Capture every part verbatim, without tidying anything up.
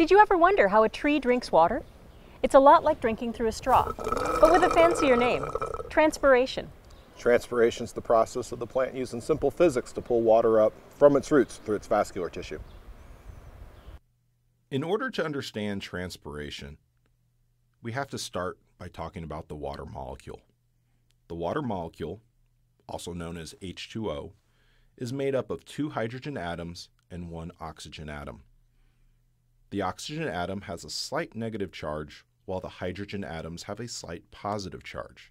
Did you ever wonder how a tree drinks water? It's a lot like drinking through a straw, but with a fancier name, transpiration. Transpiration is the process of the plant using simple physics to pull water up from its roots through its vascular tissue. In order to understand transpiration, we have to start by talking about the water molecule. The water molecule, also known as H two O, is made up of two hydrogen atoms and one oxygen atom. The oxygen atom has a slight negative charge, while the hydrogen atoms have a slight positive charge.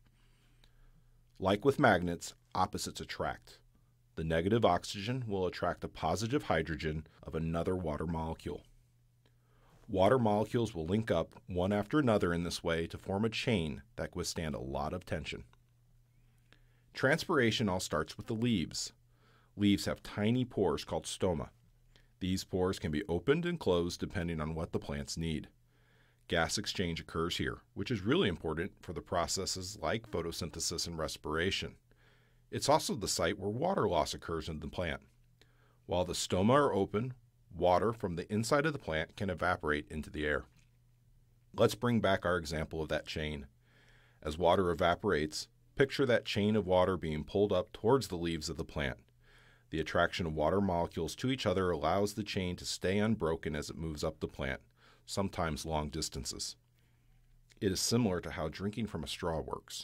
Like with magnets, opposites attract. The negative oxygen will attract a positive hydrogen of another water molecule. Water molecules will link up one after another in this way to form a chain that can withstand a lot of tension. Transpiration all starts with the leaves. Leaves have tiny pores called stoma. These pores can be opened and closed depending on what the plants need. Gas exchange occurs here, which is really important for the processes like photosynthesis and respiration. It's also the site where water loss occurs in the plant. While the stoma are open, water from the inside of the plant can evaporate into the air. Let's bring back our example of that chain. As water evaporates, picture that chain of water being pulled up towards the leaves of the plant. The attraction of water molecules to each other allows the chain to stay unbroken as it moves up the plant, sometimes long distances. It is similar to how drinking from a straw works.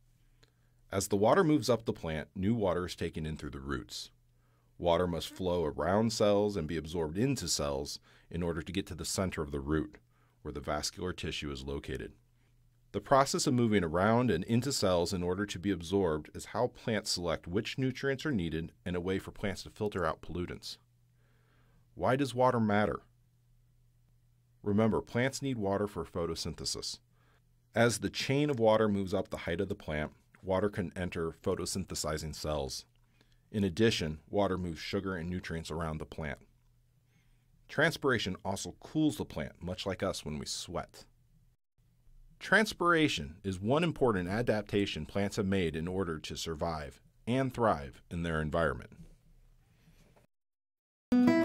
As the water moves up the plant, new water is taken in through the roots. Water must flow around cells and be absorbed into cells in order to get to the center of the root, where the vascular tissue is located. The process of moving around and into cells in order to be absorbed is how plants select which nutrients are needed and a way for plants to filter out pollutants. Why does water matter? Remember, plants need water for photosynthesis. As the chain of water moves up the height of the plant, water can enter photosynthesizing cells. In addition, water moves sugar and nutrients around the plant. Transpiration also cools the plant, much like us when we sweat. Transpiration is one important adaptation plants have made in order to survive and thrive in their environment.